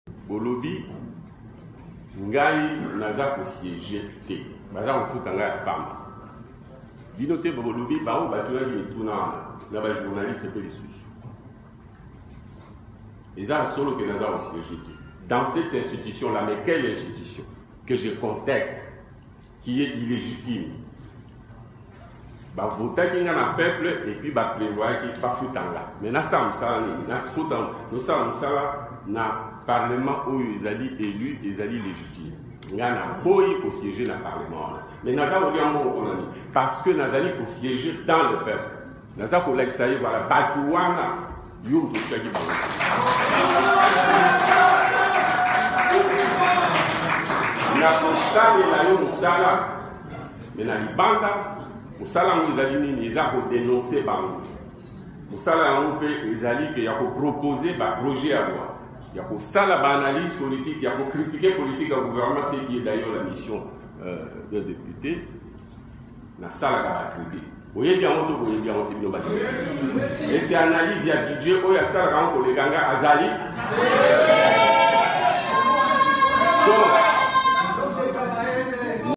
Bolobi, Ngai naza ko siéger te. Baza ko futa ngai pamba. Binote Bolobi, ba o batuna ni tuna na ba journaliste pe lisusu. Eza solo que naza ko siéger te. Dans cette institution là, mais quelle institution que je conteste qui est illégitime? Ba vota kinga na peuple et puis ba prévoir qui pas futanga. Mais na ça musala ni na futa no ça musala na parlement où ils allaient élus, ils allaient légitimes. Ngana boyi pour siéger dans le parlement. Mais naza odiamo konani parce que nazali pour siéger dans le peuple. Naza ko l'exayer voilà batuwana yo ko tsaki ba. Na kosala la yo musala mais na libanda musala ngo ezali nini eza ko dénoncer bango. Musala ngo pe ezali que ya ko proposer ba projet à loi. Il y a pour ça la analyse politique, il y a pour critiquer politique au gouvernement, c'est qui est d'ailleurs la mission d'un député. La salle à attribuer. Vous voyez bien, vous voyez bien, est-ce qu'il y a une analyse, il y a budget, il y a ça, les ganga, Azali.